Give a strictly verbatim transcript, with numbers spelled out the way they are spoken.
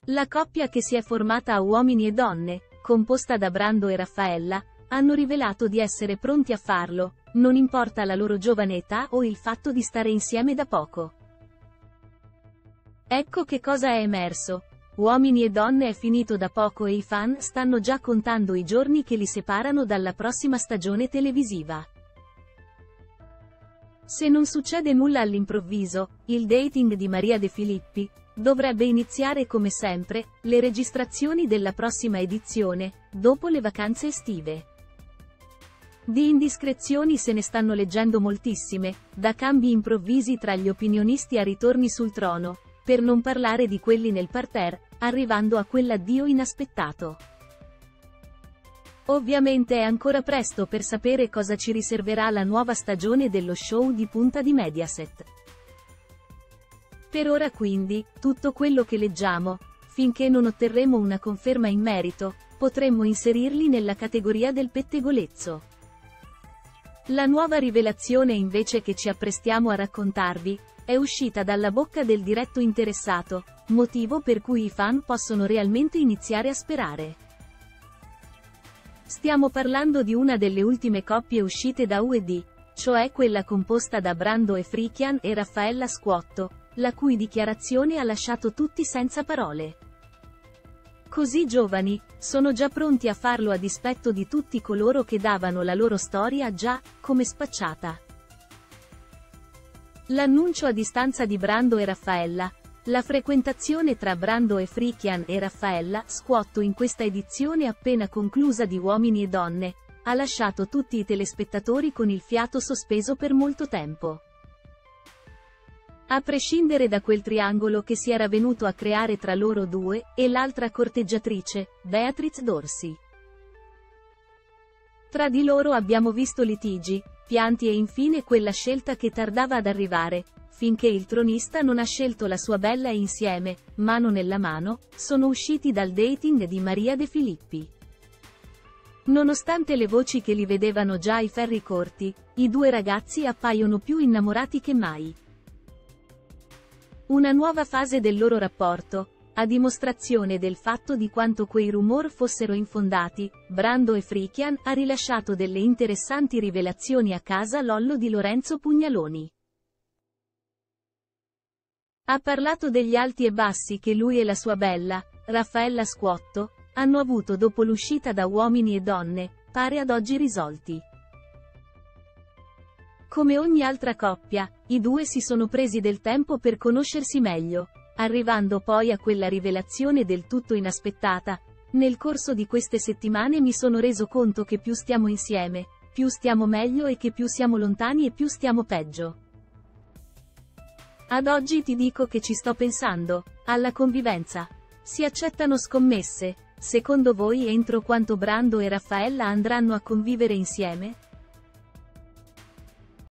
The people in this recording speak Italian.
La coppia che si è formata a Uomini e Donne, composta da Brando e Raffaella, hanno rivelato di essere pronti a farlo, non importa la loro giovane età o il fatto di stare insieme da poco. Ecco che cosa è emerso. Uomini e Donne è finito da poco e i fan stanno già contando i giorni che li separano dalla prossima stagione televisiva. Se non succede nulla all'improvviso, il dating di Maria De Filippi dovrebbe iniziare come sempre, le registrazioni della prossima edizione, dopo le vacanze estive. Di indiscrezioni se ne stanno leggendo moltissime, da cambi improvvisi tra gli opinionisti a ritorni sul trono, per non parlare di quelli nel parterre, arrivando a quell'addio inaspettato. Ovviamente è ancora presto per sapere cosa ci riserverà la nuova stagione dello show di punta di Mediaset. Per ora quindi, tutto quello che leggiamo, finché non otterremo una conferma in merito, potremmo inserirli nella categoria del pettegolezzo. La nuova rivelazione invece che ci apprestiamo a raccontarvi, è uscita dalla bocca del diretto interessato, motivo per cui i fan possono realmente iniziare a sperare. Stiamo parlando di una delle ultime coppie uscite da U e D, cioè quella composta da Brando Efrikian e Raffaella Squotto, la cui dichiarazione ha lasciato tutti senza parole. Così giovani, sono già pronti a farlo a dispetto di tutti coloro che davano la loro storia già, come spacciata. L'annuncio a distanza di Brando e Raffaella. La frequentazione tra Brando Efrikian e Raffaella Squotto in questa edizione appena conclusa di Uomini e Donne, ha lasciato tutti i telespettatori con il fiato sospeso per molto tempo. A prescindere da quel triangolo che si era venuto a creare tra loro due, e l'altra corteggiatrice, Beatrice Dorsi. Tra di loro abbiamo visto litigi, pianti e infine quella scelta che tardava ad arrivare, finché il tronista non ha scelto la sua bella e insieme, mano nella mano, sono usciti dal dating di Maria De Filippi. Nonostante le voci che li vedevano già ai ferri corti, i due ragazzi appaiono più innamorati che mai. Una nuova fase del loro rapporto, a dimostrazione del fatto di quanto quei rumor fossero infondati, Brando Efrikian ha rilasciato delle interessanti rivelazioni a casa Lollo di Lorenzo Pugnaloni. Ha parlato degli alti e bassi che lui e la sua bella, Raffaella Squotto, hanno avuto dopo l'uscita da Uomini e Donne, pare ad oggi risolti. Come ogni altra coppia, i due si sono presi del tempo per conoscersi meglio, arrivando poi a quella rivelazione del tutto inaspettata. Nel corso di queste settimane mi sono reso conto che più stiamo insieme, più stiamo meglio e che più siamo lontani e più stiamo peggio. Ad oggi ti dico che ci sto pensando, alla convivenza. Si accettano scommesse? Secondo voi entro quanto Brando e Raffaella andranno a convivere insieme?